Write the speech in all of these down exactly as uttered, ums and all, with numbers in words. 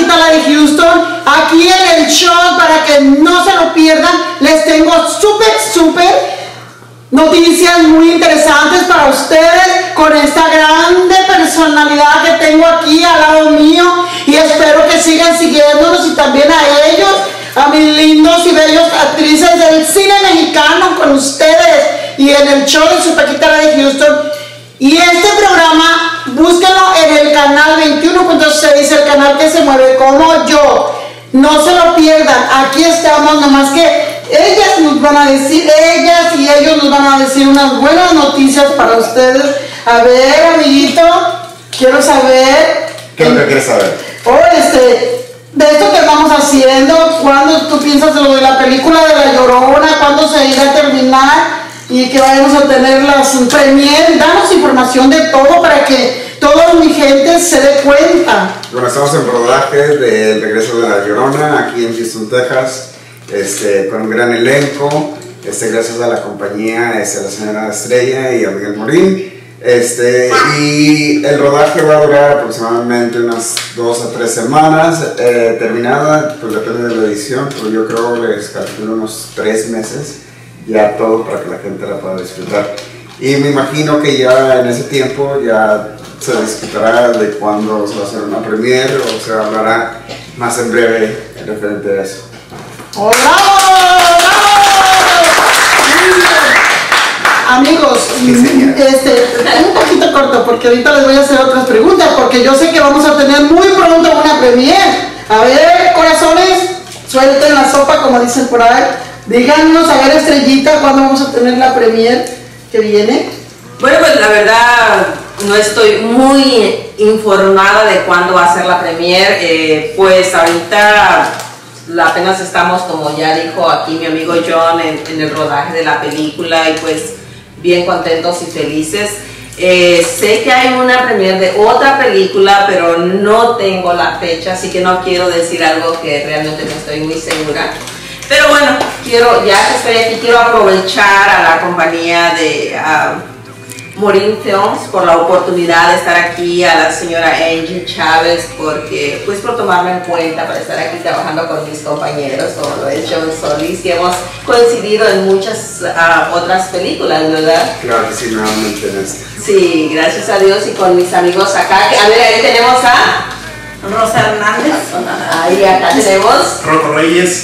capital de Houston, aquí en el show, para que no se lo pierdan. Les tengo súper, súper noticias muy interesantes para ustedes con esta grande personalidad que tengo aquí al lado mío, y espero que sigan siguiéndonos, y también a ellos, a mis lindos y bellos actrices del cine mexicano, con ustedes y en el show de Su Paquita de Houston. Y este programa, búsquenlo en el canal veintiuno punto seis, el canal que se mueve como yo. No se lo pierdan, aquí estamos, nomás que ellas nos van a decir, ellas y ellos nos van a decir unas buenas noticias para ustedes. A ver, amiguito, quiero saber. ¿Qué es lo que quieres saber? Oh, este, de esto que estamos haciendo, ¿cuándo tú piensas de lo de la película de La Llorona? ¿Cuándo se irá a terminar? Y que vayamos a tener las premier. Danos información de todo para que toda mi gente se dé cuenta. Bueno, estamos en rodaje del regreso de La Llorona aquí en Houston, Texas, este, con un gran elenco, este, gracias a la compañía, este, a la señora Estrella y a Miguel Morín. Este, y el rodaje va a durar aproximadamente unas dos a tres semanas. Eh, terminada, pues depende de la edición, pero yo creo que les calculo unos tres meses ya todo para que la gente la pueda disfrutar. Y me imagino que ya en ese tiempo ya se discutirá de cuándo se va a hacer una premiere, o se hablará más en breve referente a eso. ¡Oh, bravo! Amigos, sí, este, un poquito corto porque ahorita les voy a hacer otras preguntas, porque yo sé que vamos a tener muy pronto una premiere. A ver, corazones, suelten la sopa, como dicen por ahí. Díganos, a ver, Estrellita, ¿cuándo vamos a tener la premiere que viene? Bueno, pues la verdad no estoy muy informada de cuándo va a ser la premiere. Eh, pues ahorita apenas estamos, como ya dijo aquí mi amigo John, en, en el rodaje de la película, y pues bien contentos y felices. Eh, sé que hay una premiere de otra película, pero no tengo la fecha, así que no quiero decir algo que realmente no estoy muy segura. Pero bueno, quiero, ya que estoy aquí, quiero aprovechar a la compañía de uh, Morín Films por la oportunidad de estar aquí, a la señora Angie Chávez, porque pues por tomarme en cuenta para estar aquí trabajando con mis compañeros, como lo es John Solis, que hemos coincidido en muchas uh, otras películas, ¿verdad? Claro que sí, nuevamente en esta. Sí, gracias a Dios, y con mis amigos acá, que, a ver, ahí tenemos a Rosa Hernández. Ahí acá tenemos Rocco Reyes.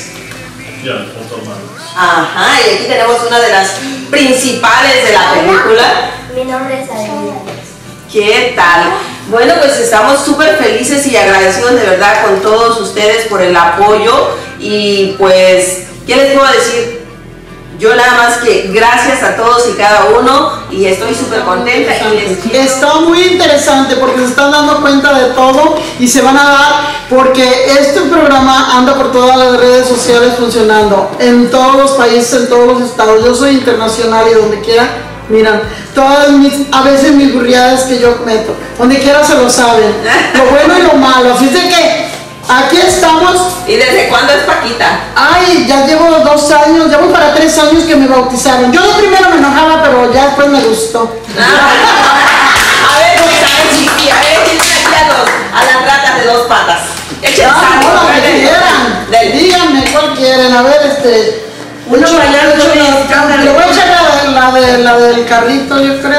Ajá, y aquí tenemos una de las principales de la película. Mi nombre es Adelina. ¿Qué tal? Bueno, pues estamos súper felices y agradecidos de verdad con todos ustedes por el apoyo, y pues, ¿qué les puedo decir? Yo nada más que gracias a todos y cada uno, y estoy súper contenta. Y les... Está muy interesante porque se están dando cuenta de todo y se van a dar, porque este programa anda por todas las redes sociales funcionando, en todos los países, en todos los estados. Yo soy internacional y donde quiera, miran, todas mis, a veces mis burriadas que yo meto, donde quiera se lo saben, lo bueno y lo malo. Así de que aquí estamos. ¿Y desde cuándo es Paquita? Ay, ya llevo dos años, llevo para tres años que me bautizaron. Yo de primero me enojaba, pero ya después me gustó. A ver, pues, a ver, chiqui, a ver, tienen aquí a, los, a las ratas de dos patas. Echen Ah, sangre, no, a que ver, quieran. del- Díganme cuál quieren. A ver, este. Uno mucho- bailando mucho- mexicano. Le voy a echar la, de- la, de, la del carrito, yo creo.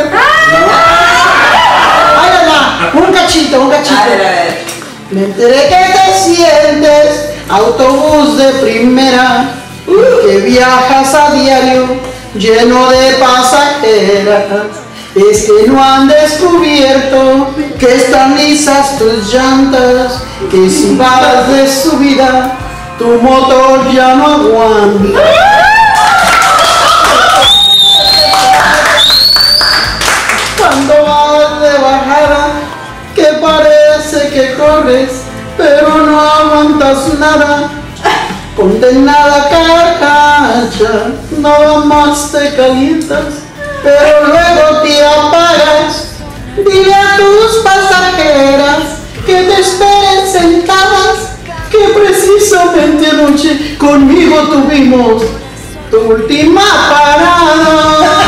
Ahí les va. Un cachito, un cachito. A ver, a ver. Me enteré que te sientes autobús de primera, que viajas a diario lleno de pasajeras. Es que no han descubierto que están lisas tus llantas, que si vas de subida tu motor ya no aguanta. Cuando vas de bajada, que parece que corres, pero no aguantas nada. Condenada carcacha, nada más te calientas, pero luego te apagas. Dile a tus pasajeras que te esperen sentadas, que precisamente anoche conmigo tuvimos tu última parada.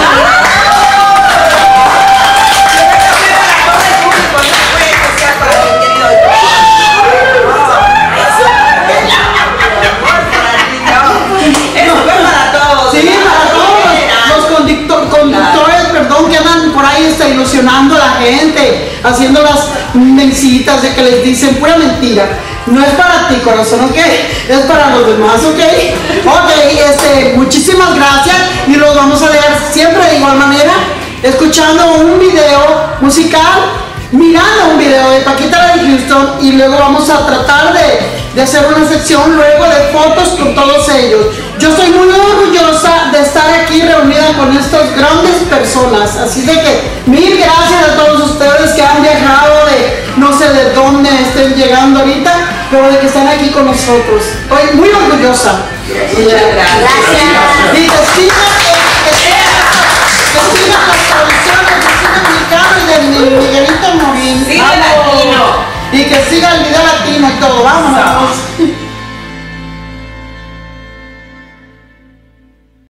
haciendo las mensitas de que les dicen pura mentira. No es para ti, corazón, ¿ok? Es para los demás, ¿ok? Ok, este, muchísimas gracias y los vamos a leer siempre de igual manera, escuchando un video musical, mirando un video de Paquita la de Houston, y luego vamos a tratar de, de hacer una sección luego de fotos con todos ellos. Yo estoy muy orgullosa de estar aquí reunida con estas grandes personas, así de que mil gracias a todos ustedes que han viajado de no sé de dónde estén llegando ahorita, pero de que están aquí con nosotros. Estoy muy orgullosa. Muchas gracias. Y que sigan, que sigan, que sigan las tradiciones, que sigan Mexicano y de Miguelito Morín. Siga latino. Y que siga el video latino y todo. Vámonos.